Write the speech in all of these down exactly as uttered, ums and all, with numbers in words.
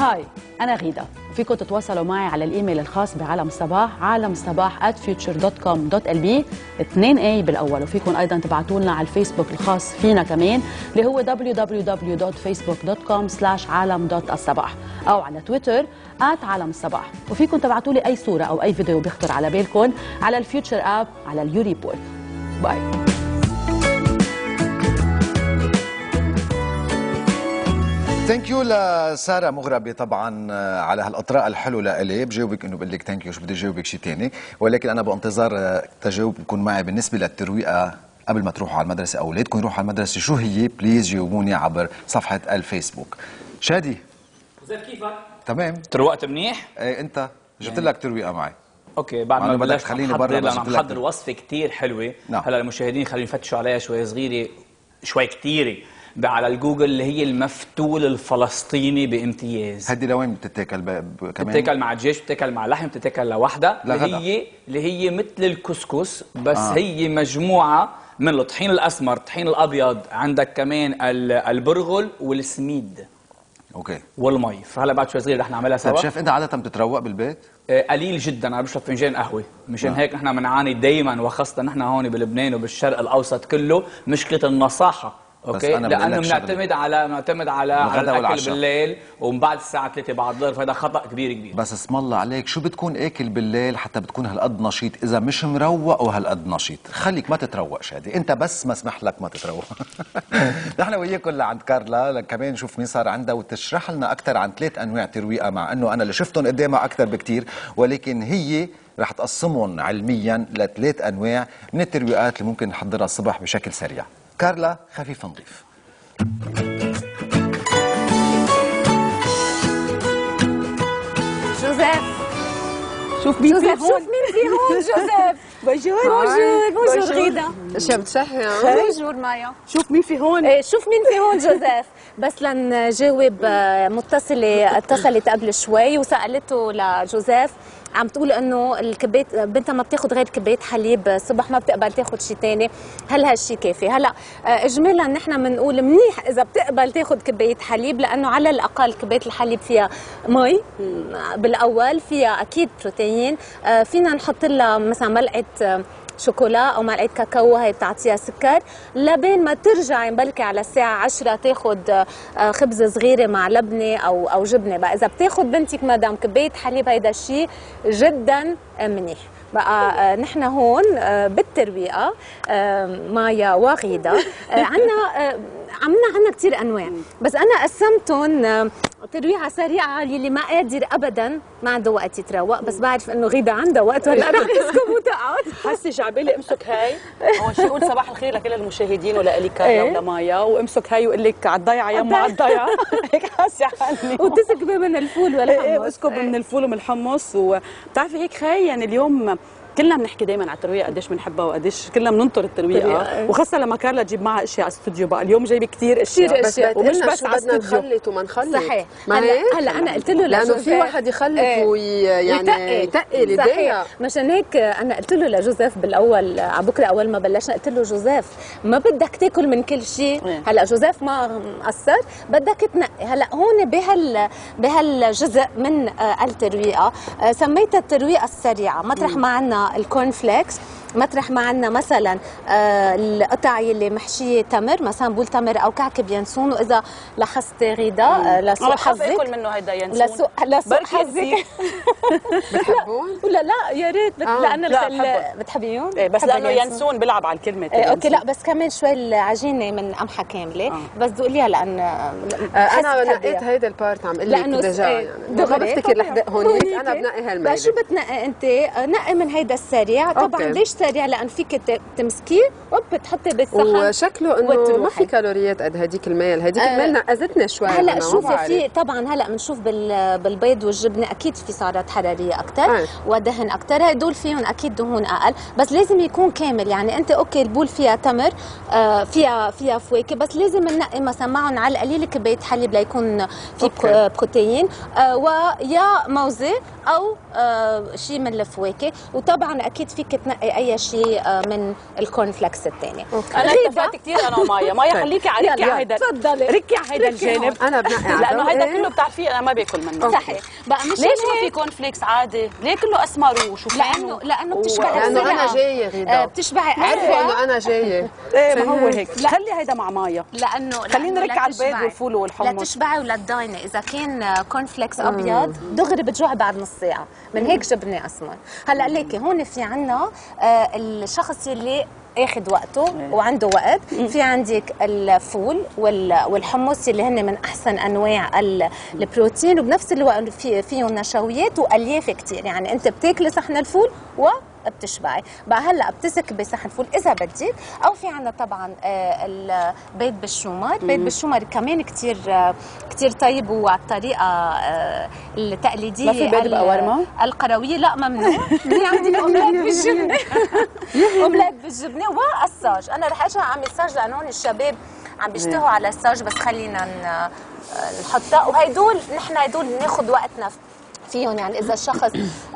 هاي أنا غيدة، فيكم تتواصلوا معي على الإيميل الخاص بعالم الصباح عالم الصباح at future dot com dot l b اثنين اي بالأول، وفيكم أيضا تبعتوا لنا على الفيسبوك الخاص فينا كمان اللي هو دبليو دبليو دبليو دوت فيسبوك دوت كوم سلاش عالم دوت الصباح، أو على تويتر آت عالم الصباح، وفيكم تبعتوا لي أي صورة أو أي فيديو بيخطر على بالكم على الفيوتشر آب على اليو ريبورت. باي. ثانك يو لساره مغربي طبعا على هالاطراء الحلو لإلي. بجاوبك انه بقول لك ثانك يو، شو بدي اجاوبك شيء ثاني، ولكن انا بانتظار تجاوبكم معي بالنسبه للترويقه قبل ما تروحوا على المدرسه. اولادكم يروحوا على المدرسه شو هي؟ بليز جاوبوني عبر صفحه الفيسبوك. شادي زين كيفك؟ تمام. تروقت منيح؟ ايه انت جبت لك ترويقه معي. اوكي بعد ما بلشت خليني برا انا عم محضر وصفه كثير حلوه. نعم. هلا المشاهدين خلينا يفتشوا عليها شوي صغيره شوي كثيره على الجوجل اللي هي المفتول الفلسطيني بامتياز. هدي لوين بتتاكل كمان؟ بتتاكل مع الدجاج، بتتاكل مع لحم، بتتاكل لوحدها، اللي هي اللي هي مثل الكسكس بس آه. هي مجموعه من الطحين الاسمر، الطحين الابيض، عندك كمان البرغل والسميد. اوكي. والمي. فهلا بعد شوي صغير رح نعملها سوا. طيب شايف انت عاده بتتروق بالبيت؟ آه قليل جدا، انا بشرب فنجان قهوه، مشان آه. هيك نحن بنعاني دائما، وخاصه نحن هون بلبنان وبالشرق الاوسط كله مشكله النصاحه. اوكي، لانه بنعتمد على بنعتمد على على الاكل والعشاء بالليل ومن بعد الساعه ثلاثة بعد الظهر، فهذا خطا كبير كبير. بس اسم الله عليك، شو بتكون اكل بالليل حتى بتكون هالقد نشيط اذا مش مروق وهالقد نشيط؟ خليك ما تتروق شادي، انت بس مسمح لك ما تتروق. نحن وياكم لعند كارلا كمان نشوف مين صار عندها وتشرح لنا اكثر عن ثلاث انواع ترويقه، مع انه انا اللي شفتهم قدامها اكثر بكثير، ولكن هي رح تقسمهم علميا لثلاث انواع من الترويقات اللي ممكن نحضرها الصبح بشكل سريع. كارلا خفيف نظيف. جوزيف شوف مين في هون، شوف مين في هون. جوزيف بونجور بونجور بونجور غيدا. شو بتصحي؟ بونجور مايا. شوف مين في هون. ايه شوف مين في هون. جوزيف بس لنجاوب متصله اتصلت قبل شوي وسالته لجوزيف، عم تقول انه الكبيت بنتها ما بتاخذ غير كبايه حليب الصبح، ما بتقبل تاخذ شيء ثاني، هل هالشيء كافي؟ هلا اجمالا نحن بنقول منيح اذا بتقبل تاخذ كبايه حليب، لانه على الاقل كبايه الحليب فيها مي بالاول، فيها اكيد بروتين، فينا نحط لها مثلا ملعقه شوكولا او ملعقه كاكاو، هي بتعطيها سكر، لبين ما ترجعي مبلكي على الساعه عشرة تاخذ خبزه صغيره مع لبنه او او جبنه. بقى اذا بتاخذ بنتك مدام كبايه حليب هيدا الشيء جدا منيح. بقى نحن هون بالترويقه مايا وغيدا عندنا عملنا عندنا كثير انواع، بس انا قسمتهم ترويعه سريعه يلي ما قادر ابدا ما عنده وقت يتروق، بس بعرف انه غيدا عندها وقت ولا رح تسكب وتقعد. حسي على امسك هاي اول شيء، قول صباح الخير لكل المشاهدين ولإلي كارلا ولمايا، وامسك هاي وقول لك على الضيعه يما على الضيعه. هيك حاسه حالي. وتسكبي من الفول والحمص. ايه اسكب من الفول ومن الحمص. وبتعرفي هيك خي يعني اليوم كلنا بنحكي دائما على الترويقه قديش بنحبها وقديش كلنا بننطر الترويقه، وخاصه لما كارلا تجيب معها اشياء على الاستوديو. بقى اليوم جايبه كثير اشياء بس ومش بس على الاستوديو، نخلط وما نخلط. صحيح. هلا هلا انا قلت له لانه في واحد يخلط ايه ويعني يتقل الدنيا، مشان هيك انا قلت له لجوزيف بالاول على بكره اول ما بلشنا، قلت له جوزيف ما بدك تاكل من كل شيء. ايه. هلا جوزيف ما مقصر، بدك تنقي. هلا هون بهال بهالجزء من الترويقه سميتها الترويقه السريعه، مطرح ما عندنا الكورن فليكس، مطرح ما عندنا مثلا آه القطع اللي محشيه تمر، مثلا بول تمر او كعكه ينسون. واذا لاحظتي غيدا آه لسوء حظك باكل منه هيدا ينسون، لسوء لسوء حظك. بتحبون؟ ولا لا يا ريت بت... آه. لانه لا بتحبيون؟ ايه بس لانه ينسون بيلعب على الكلمه. ايه اوكي. لا بس كمان شوي العجينه من قمحه كامله. آه. بس ذوقيها لان آه انا نقيت هيدا البارت، عم اقول لك دجا يعني ما بفتكر لحظه هونيك انا بنقي هالميله. بس شو بتنقي انت؟ نقي من هيدا السريع طبعا. أوكي. ليش سريع؟ لان فيك تمسكيه وبتحطي بالصحن، وشكله انه ما في كالوريات قد هديك الميل. هديك آه الميل نقزتنا شوي. هلا شوفي في طبعا هلا بنشوف بالبيض والجبنه اكيد في سعرات حراريه اكثر آه. ودهن اكثر، هدول فيهم اكيد دهون اقل، بس لازم يكون كامل. يعني انت اوكي البول فيها تمر، آه فيها فيها فواكه، بس لازم ننقي مثلا معهم على القليل كبايه حليب ليكون في بروتين، آه ويا موزه او آه شيء من الفواكه. وطبعا اكيد فيك تنقي اي اي شيء من الكورن فليكس الثانيه. انا اتفقت كثير انا ومايا. مايا خليكي على ركي على هيدا، تفضلي ركي على هيدا الجانب. انا بنقي لانه هيدا كله بتعرفيه انا ما باكل منه. صحيح. بقى مش ليش ما في كورن فليكس عادي؟ ليه كله اسمر وشوفان؟ لانه لانه بتشبعي لانه انا جايه غيدا، بتشبعي عارفه انه انا جايه. ايه ما هو هيك. خلي هيدا مع مايا، لانه خلينا نركي على البيض والفول والحمص. لا تشبعي ولا تضايني. اذا كان كورن فليكس ابيض دغري بتجوعي بعد نص ساعه، من هيك جبنه اسمر. هلا ليكي هون في عنا آه الشخص اللي اخذ وقته وعنده وقت. في عندك الفول والحمص اللي هن من احسن انواع البروتين، وبنفس الوقت في فيهم نشويات والياف كثير. يعني انت بتاكلي صحن الفول و بتشبعي. بقى هلا بتسكبي صحن فول اذا بدك، او في عندنا طبعا البيض بالشومر. البيض بالشومر كمان كثير كثير طيب، وعلى الطريقه التقليديه. ما في بيض بقوارمه القرويه؟ لا ممنوع. في عندنا اومليت بالجبنه. اومليت بالجبنه والساج. انا رح ارجع اعمل ساج لانه هون الشباب عم بيشتهوا على الساج، بس خلينا نحطها. وهيدول نحن هيدول بناخذ وقتنا فيهم. يعني اذا الشخص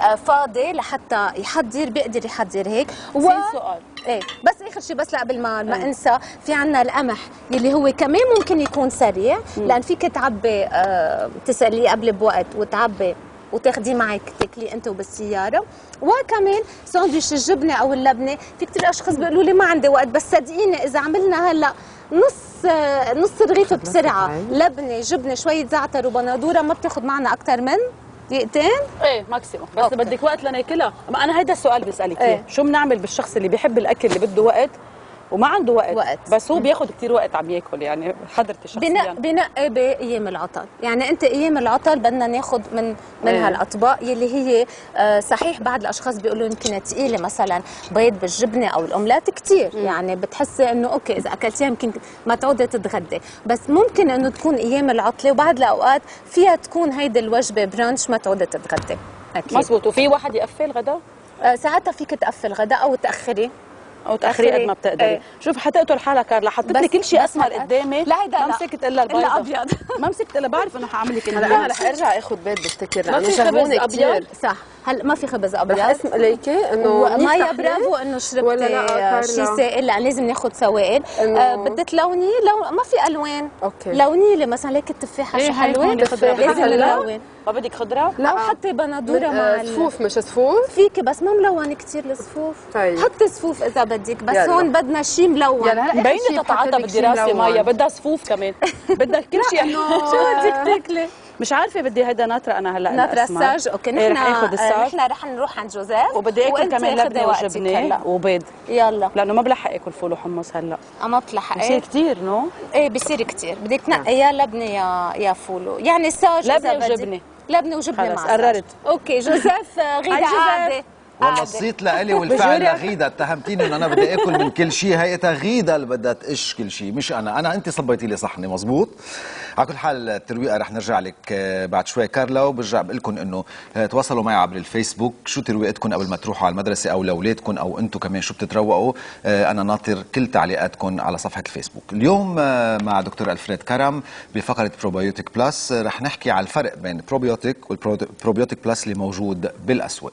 فاضي لحتى يحضر بيقدر يحضر هيك. و... سؤال ايه بس اخر شيء، بس لا قبل ما ما انسى، في عنا القمح اللي هو كمان ممكن يكون سريع. م. لان فيك تعبي آه تسليه قبل بوقت وتعبي وتاخديه معك تاكليه انت وبالسياره. وكمان ساندويتش الجبنه او اللبنه، في كثير اشخاص بيقولوا لي ما عندي وقت، بس صدقيني اذا عملنا هلا نص نص رغيف بسرعه، لبنه جبنه شويه زعتر وبندوره، ما بتاخذ معنا اكثر من دقيقتين. ايه ماكسيموم. بس أوكي. بدك وقت لناكلها. ما انا هيدا السؤال بسالك اياه. إيه؟ شو بنعمل بالشخص اللي بيحب الاكل اللي بده وقت وما عنده وقت, وقت. بس هو بياخذ كثير وقت عم ياكل؟ يعني حضرتي شخصيا بنقي بايام العطل. يعني انت ايام العطل بدنا ناخذ من من إيه؟ هالاطباق يلي هي آه صحيح بعض الاشخاص بيقولوا يمكن ثقيله، مثلا بيض بالجبنه او الاومليت كثير. يعني بتحسي انه اوكي اذا اكلتيها يمكن ما تعودي تتغدي، بس ممكن انه تكون ايام العطله، وبعض الاوقات فيها تكون هيدي الوجبه برانش ما تعودي تتغدي. اكيد مزبوط. وفي واحد يقفل غدا؟ آه ساعتها فيك تقفل غدا او تاخري او تاخري قد ما بتقدري. ايه. شوف حتقتل حالها كارلا، حطيت لي كل شيء اسمر قدامي. لا هيدا ما مسكت الا البيض ابيض. ما مسكت الا، بعرف انه حاعمل لك هلا انا رح ارجع اخذ بيض بفتكر لانه شغلوني كثير. صح. هلا ما في خبز ابيض. رح اسم ليكي انه مايا برافو انه شربتي شيء سائل. لا لازم ناخذ سوائل. آه بدك تلوني لو ما في الوان. اوكي. لوني لي مثلا ليك التفاحه شو حلوه. لازم نلون. ما بدك خضره؟ لا حطي بندوره مع صفوف. مش صفوف فيكي بس ما ملون كثير الصفوف. طيب حطي صفوف اذا بدك، بس يلا. هون بدنا شيء ملون. يعني مبينه تتعاطى بالدراسه مايا، بدها صفوف كمان. بدها كل شيء. شو بدك تاكلي؟ مش عارفه بدي هيدا ناطره انا هلا ناطره الساج. اوكي نحن رح اخذ الساج. نحن رح نروح عند جوزيف وبدي اكل كمان لبنه وجبنه وبيض. يلا لانه ما بلحق اكل فول وحمص هلا. ما بتلحقي؟ بصير كثير نو؟ ايه بصير كثير. بدك تنقي يا لبنه يا يا فول. يعني الساج لبنه وجبنه. لبنه وجبنه مع قررت. اوكي جوزيف غيدا قاعده. والله الصيت لإلي والفعل لغيدا. اتهمتيني انه انا بدي اكل من كل شيء، هيئتها غيدا اللي بدها تقش كل شيء مش انا. انا انت صبيتي لي صحني مزبوط. على كل حال الترويقه رح نرجع لك بعد شوي كارلا، وبرجع بقول لكم انه تواصلوا معي عبر الفيسبوك شو ترويقتكم قبل ما تروحوا على المدرسه او لاولادكم، او انتم كمان شو بتتروقوا. انا ناطر كل تعليقاتكم على صفحه الفيسبوك. اليوم مع دكتور الفريد كرم بفقره بروبيوتيك بلس رح نحكي على الفرق بين البروبيوتيك والبروبيوتيك بلس اللي موجود بالاسواق.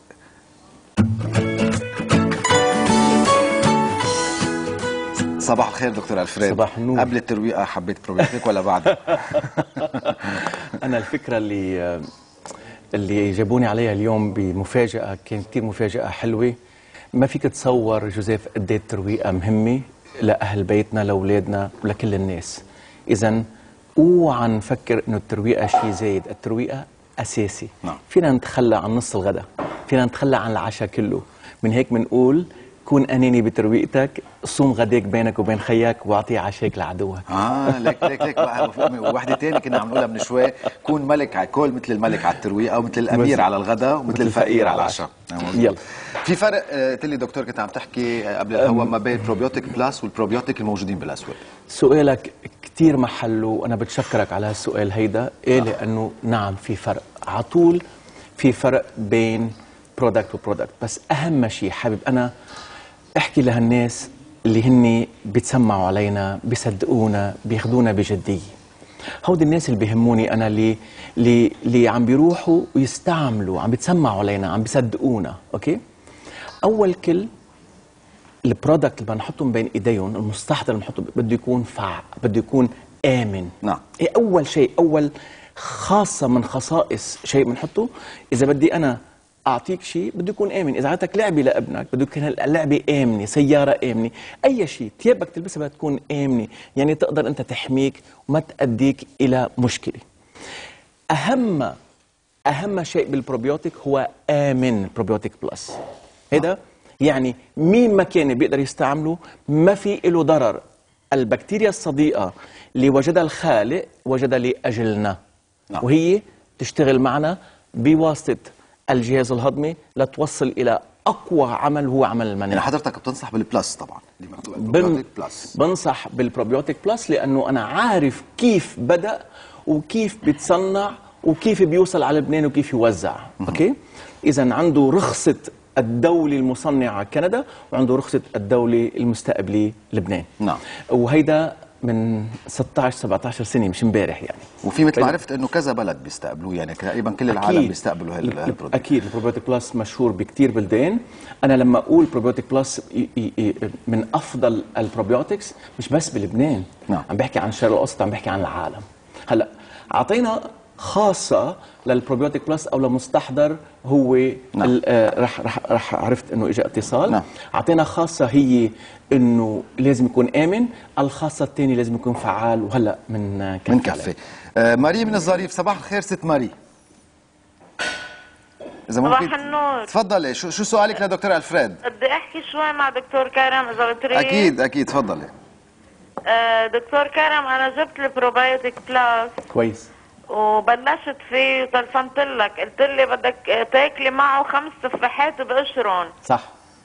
صباح الخير دكتور الفريد. صباح النور. قبل الترويقه حبيت بروبيوتيك ولا بعد؟ انا الفكره اللي اللي جابوني عليها اليوم بمفاجاه كانت كثير مفاجاه حلوه. ما فيك تصور جوزيف قد ايه الترويقه مهمه لاهل بيتنا لاولادنا ولكل الناس. اذا اوعى نفكر انه الترويقه شيء زايد، الترويقه اساسي. نعم. فينا نتخلى عن نص الغداء، فينا نتخلى عن العشاء كله. من هيك بنقول كون اناني بترويقتك، صوم غداك بينك وبين خيك واعطي عشاك لعدوك. اه ليك ليك ليك ووحده ثانيه كنا عم نقولها من شوي، كون ملك على الكل مثل الملك على الترويقه، ومثل الامير على الغداء، ومثل الفقير على العشاء. يلا. في فرق قلت لي دكتور كنت عم تحكي قبل الهوا ما بين البروبيوتيك بلس والبروبيوتيك الموجودين بالاسواق. سؤالك كثير محله وانا بتشكرك على هالسؤال هيدا. ايه لانه نعم في فرق على طول، في فرق بين برودكت وبرودكت. بس اهم شيء حابب انا احكي لهالناس اللي هن بيتسمعوا علينا، بيصدقونا، بياخذونا بجديه. هودي الناس اللي بيهموني انا، اللي اللي اللي عم بيروحوا ويستعملوا، عم بيتسمعوا علينا، عم بيصدقونا. اوكي. اول كل البرودكت اللي بنحطهم بين ايديهم، المستحضر اللي بنحطه بده يكون فع بده يكون امن. نعم. إيه اول شيء، اول خاصه من خصائص شيء بنحطه، اذا بدي انا اعطيك شيء بده يكون امن. اذا اعطيتك لعبه لابنك بده يكون اللعبه امنه، سياره امنه، اي شيء ثيابك تلبسها بدها تكون امنه، يعني تقدر انت تحميك وما تؤديك الى مشكله. اهم اهم شيء بالبروبيوتيك هو امن. بروبيوتيك بلس هذا يعني مين ما كان بيقدر يستعمله، ما في له ضرر. البكتيريا الصديقه اللي وجدها الخالق وجدها لاجلنا. نعم. وهي تشتغل معنا بواسطه الجهاز الهضمي لتوصل الى اقوى عمل هو عمل المناعه. يعني حضرتك بتنصح بالبلس طبعا اللي مكتوب البروبيوتيك بلس. بنصح بالبروبيوتيك بلس لانه انا عارف كيف بدا وكيف بيتصنع وكيف بيوصل على لبنان وكيف يوزع. اوكي، اذا عنده رخصه الدولة المصنعة كندا وعنده رخصة الدولة المستقبلة لبنان. نعم. وهيدا من ستة عشر سبعة عشر سنة، مش امبارح يعني. وفي مثل ما عرفت انه كذا بلد بيستقبلوه، يعني تقريبا كل العالم أكيد. بيستقبلوا هالبرودكت. اكيد البروبيوتيك بلس مشهور بكثير بلدان. انا لما اقول بروبيوتيك بلس من افضل البروبيوتكس مش بس بلبنان. نعم. عم بحكي عن الشرق الاوسط، عم بحكي عن العالم. هلا اعطينا خاصة للبروبيوتيك بلس او لمستحضر هو. نعم. آه رح رح رح عرفت انه اجى اتصال. نعم. اعطينا خاصة هي انه لازم يكون امن، الخاصة الثانية لازم يكون فعال. وهلا من من كفي. آه ماري من الظريف، صباح الخير ست ماري. اذا ممكن صباح النور. تفضلي، شو شو سؤالك لدكتور الفريد؟ بدي احكي شوي مع دكتور كرم اذا بتريد. اكيد اكيد تفضلي. آه دكتور كرم، انا جبت البروبايوتيك بلس. كويس. وبلشت فيه وتلفنت لك، قلت لي بدك تاكلي معه خمس تفاحات بقشرهم. صح.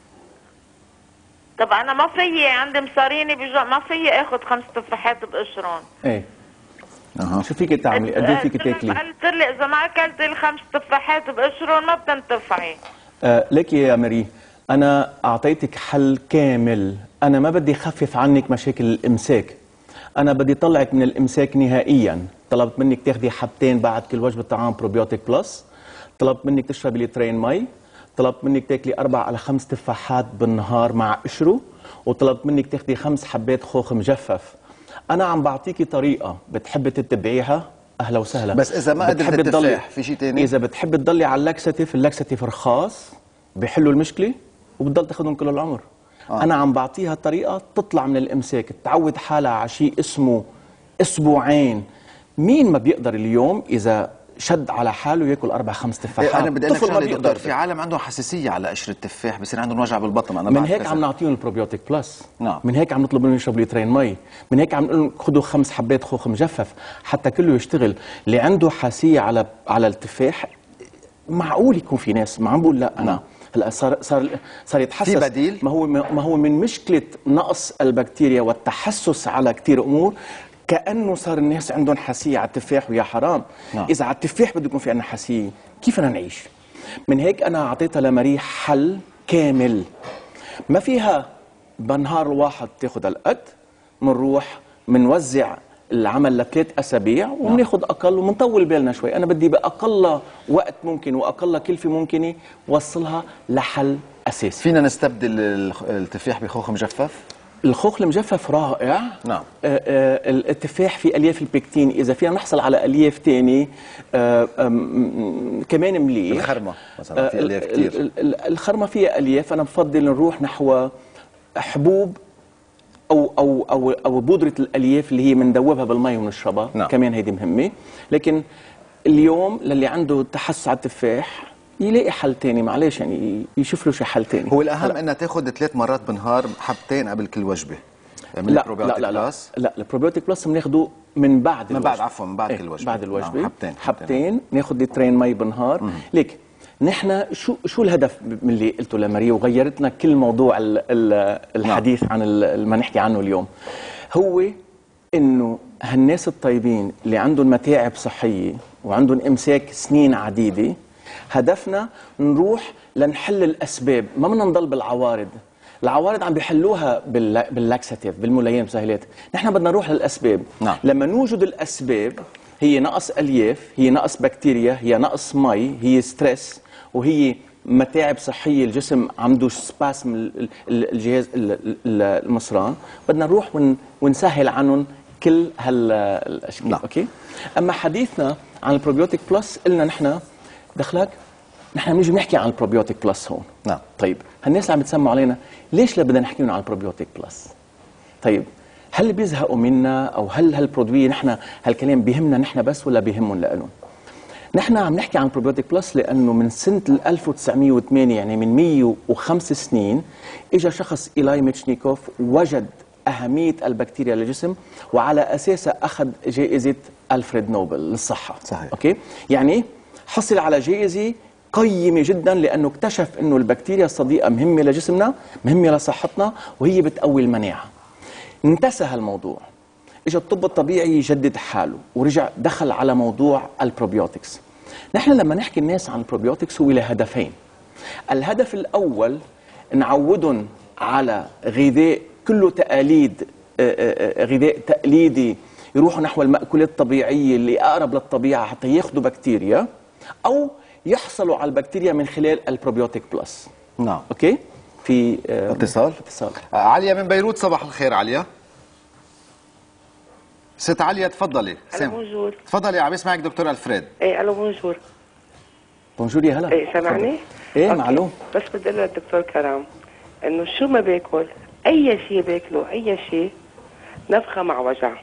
طب انا ما فيي، عندي مصاريني بيجا، ما فيي اخذ خمس تفاحات بقشرهم. ايه. اها. شو فيك تعملي؟ قد ايه فيك تاكلي؟ قلت لي اذا ما اكلتي الخمس تفاحات بقشرهم ما بتنتفعي. آه لك يا ماري، انا اعطيتك حل كامل. انا ما بدي اخفف عنك مشاكل الامساك، انا بدي طلعك من الامساك نهائيا. طلبت منك تاخذي حبتين بعد كل وجبه طعام بروبيوتيك بلس، طلبت منك تشربي لترين مي، طلبت منك تاكلي اربع على خمس تفاحات بالنهار مع قشره، وطلبت منك تاخذي خمس حبات خوخ مجفف. انا عم بعطيكي طريقه بتحبي تتبعيها، اهلا وسهلا. بس اذا ما قدرت التفاح في شيء ثاني؟ اذا بتحبي تضلي على اللاكساتيف، اللاكساتيف رخاص بيحلوا المشكله وبتضل تاخذهم كل العمر. آه. انا عم بعطيها طريقه تطلع من الامساك، تعود حالها على شيء اسمه اسبوعين. مين ما بيقدر اليوم اذا شد على حاله ياكل اربع خمس تفاحات؟ انا بدي اقول لك شغله دكتور، في عالم عندهم حساسيه على قشر التفاح، بصير عندهم وجع بالبطن. انا من هيك عم نعطيهم البروبيوتيك بلس. نعم. من هيك عم نطلب منهم يشربوا لترين مي، من هيك عم نقول لهم خذوا خمس حبات خوخ مجفف حتى كله يشتغل. اللي عنده حساسيه على على التفاح معقول يكون في ناس، ما عم بقول لا انا. هلا صار صار صار يتحسس. في بديل؟ ما هو ما هو من مشكله نقص البكتيريا والتحسس على كثير امور، كانه صار الناس عندهم حساسيه على التفاح، ويا حرام. نعم. اذا على التفاح بده يكون في عندنا حساسيه، كيف بدنا نعيش؟ من هيك انا اعطيتها لماري حل كامل، ما فيها بنهار واحد تاخذ القد، بنروح بنوزع العمل لثلاث اسابيع وبناخذ اقل وبنطول بالنا شوي. انا بدي باقل وقت ممكن واقل كلفه ممكنه وصلها لحل اساسي. فينا نستبدل التفاح بخوخ مجفف؟ الخوخ المجفف رائع. نعم. آه آه التفاح في الياف البكتين، اذا فينا نحصل على الياف ثاني آه كمان مليح. الخرمه مثلا في الياف كثير. الخرمه فيها الياف، انا بفضل نروح نحو حبوب او او او او بودره الالياف اللي هي بندوبها بالمي ونشربها. نعم. كمان هيدي مهمه. لكن اليوم للي عنده تحسس على التفاح يلاقي حل تاني، معلش يعني يشوف له شي حل تاني. هو الاهم انها تاخذ ثلاث مرات بالنهار حبتين قبل كل وجبه من لا البروبيوتيك لا لا بلس. لا البروبيوتيك بلس بناخده من بعد من الوجبه. بعد عفوا من بعد ايه كل وجبه. بعد الوجبه. نعم. حبتين حبتين ناخذ لترين مي بالنهار. مم. ليك نحن شو شو الهدف من اللي قلته لماريا وغيرتنا كل موضوع ال ال الحديث. نعم. عن اللي نحكي عنه اليوم، هو انه هالناس الطيبين اللي عندهم متاعب صحيه وعندهم امساك سنين عديده، هدفنا نروح لنحل الاسباب، ما بدنا نضل بالعوارض. العوارض عم بيحلوها باللاكساتيف بالمليان مسهلات، نحن بدنا نروح للاسباب. نعم. لما نوجد الاسباب هي نقص الياف، هي نقص بكتيريا، هي نقص مي، هي ستريس، وهي متاعب صحيه الجسم عنده سباسم الجهاز المصران، بدنا نروح ونسهل عنهم كل هالاشكال. نعم. اوكي. اما حديثنا عن البروبيوتيك بلس قلنا نحن دخلك نحن بنيجي بنحكي عن البروبيوتيك بلس هون. نعم. طيب هالناس اللي عم بتسمعوا علينا ليش لا بدنا نحكي عن البروبيوتيك بلس؟ طيب هل بيزهقوا منا او هل هالبرودوي نحن هالكلام بيهمنا نحن بس ولا بيهمهم لهم؟ نحن عم نحكي عن البروبيوتيك بلس لانه من سنه ألف وتسعمية وثمانية يعني من مية وخمس سنين اجى شخص إيلاي ميتشنيكوف وجد اهميه البكتيريا للجسم وعلى اساسها اخذ جائزه ألفريد نوبل للصحه. صحيح. اوكي؟ يعني حصل على جائزه قيمه جدا لانه اكتشف انه البكتيريا الصديقه مهمه لجسمنا، مهمه لصحتنا، وهي بتقوي المناعه. انتسى هالموضوع، اجى الطب الطبيعي يجدد حاله ورجع دخل على موضوع البروبيوتكس. نحن لما نحكي الناس عن البروبيوتكس هو لهدفين. الهدف الاول نعودهم على غذاء كله تقاليد، غذاء تقليدي يروحوا نحو المأكولات الطبيعيه اللي اقرب للطبيعه حتى ياخذوا بكتيريا او يحصلوا على البكتيريا من خلال البروبيوتيك بلس. نعم. اوكي؟ في اتصال اتصال عليا من بيروت. صباح الخير عليا. ست عليا تفضلي. الو بونجور. تفضلي عم يسمعك دكتور ألفريد. ايه الو بونجور. بونجور يا هلا. ايه سامعني؟ ايه معلوم. بس بدي اقول للدكتور كرام انه شو ما باكل اي شيء باكله اي شيء نفخه مع وجع.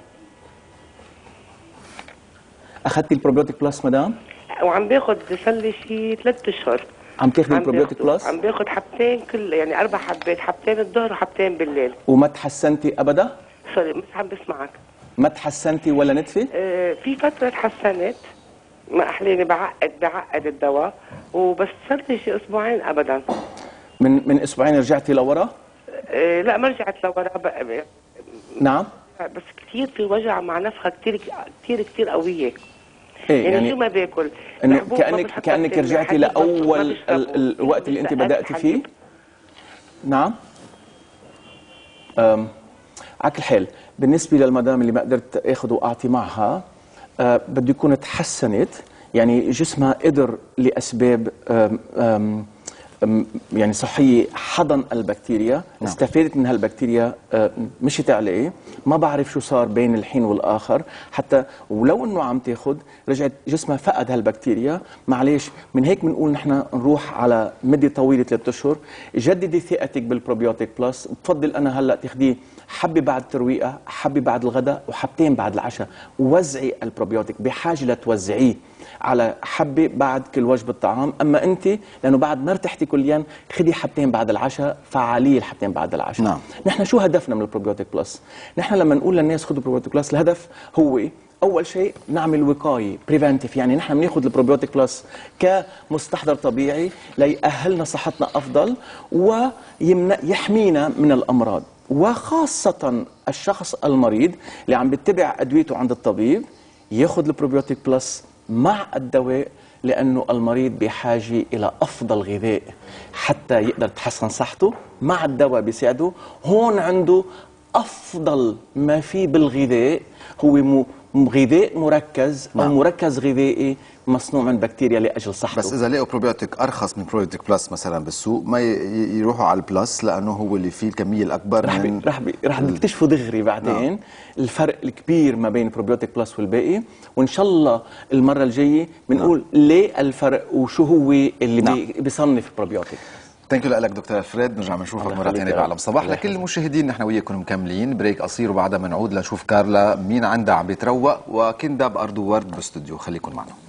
اخذتي البروبيوتيك بلس مدام؟ وعم باخذ صار لي شيء ثلاث اشهر. عم تاخذي البروبيوتيك بلس؟ عم باخذ حبتين كل يعني اربع حبات، حبتين الظهر وحبتين بالليل. وما تحسنتي ابدا؟ سوري مش عم بسمعك. ما تحسنتي ولا نتفه؟ آه في فتره تحسنت، ما احليني بعقد بعقد الدواء، وبس صار لي شيء اسبوعين ابدا. من من اسبوعين رجعتي لورا؟ آه لا ما رجعت لورا بقى. نعم. بس كثير في وجع مع نفخه كثير كثير كثير قويه. إيه يعني, يعني شو ما باكل انه كانك كانك رجعتي لاول ال ال الوقت اللي انت بداتي فيه. نعم. امم على كل حال بالنسبه للمدام اللي ما قدرت اخذ واعطي معها أه بده يكون تحسنت، يعني جسمها قدر لاسباب أم أم يعني صحيه حضن البكتيريا. نعم. استفادت من هالبكتيريا، مشيت عليه، ما بعرف شو صار بين الحين والاخر، حتى ولو انه عم تاخذ رجعت جسمها فقد هالبكتيريا. معلش من هيك بنقول نحن نروح على مده طويله ثلاث اشهر. جددي ثقتك بالبروبيوتيك بلس. بفضل انا هلا تاخذيه حبه بعد الترويقه، حبه بعد الغداء، وحبتين بعد العشاء. وزعي البروبيوتيك، بحاجه لتوزعيه على حبه بعد كل وجبه طعام. اما انت لانه بعد ما ارتحتي كليا خدي حبتين بعد العشاء، فعاليه الحبتين بعد العشاء. نعم. نحن شو هدفنا من البروبيوتيك بلس؟ نحن لما نقول للناس خذوا بروبيوتيك بلس الهدف هو اول شيء نعمل وقايه بريفنتيف، يعني نحن بناخذ البروبيوتيك بلس كمستحضر طبيعي ليأهلنا صحتنا افضل ويحمينا من الامراض، وخاصه الشخص المريض اللي عم بيتبع ادويته عند الطبيب ياخذ البروبيوتيك بلس مع الدواء، لأنه المريض بحاجة إلى أفضل غذاء حتى يقدر تحسن صحته. مع الدواء بيساعده. هون عنده أفضل ما فيه بالغذاء هو غذاء مركز أو مركز غذائي مصنوع من بكتيريا لأجل صحته. بس إذا لقوا بروبيوتيك أرخص من بروبيوتيك بلس مثلا بالسوق ما يروحوا على البلس لأنه هو اللي فيه الكمية الأكبر. رح من رح رح نكتشفوا دغري بعدين. نعم. الفرق الكبير ما بين بروبيوتيك بلس والباقي، وإن شاء الله المرة الجاية بنقول نعم. ليه الفرق وشو هو اللي نعم. بيصنف بروبيوتيك. ثانك يو لك دكتور ألفريد. نرجع بنشوفك مرة ثانية بعالم صباح. لكل المشاهدين نحن وياكم مكملين بريك قصير وبعدها بنعود لنشوف كارلا مين عندها عم بيتروق وكندا بأرض ورد باستوديو. خليكم معنا.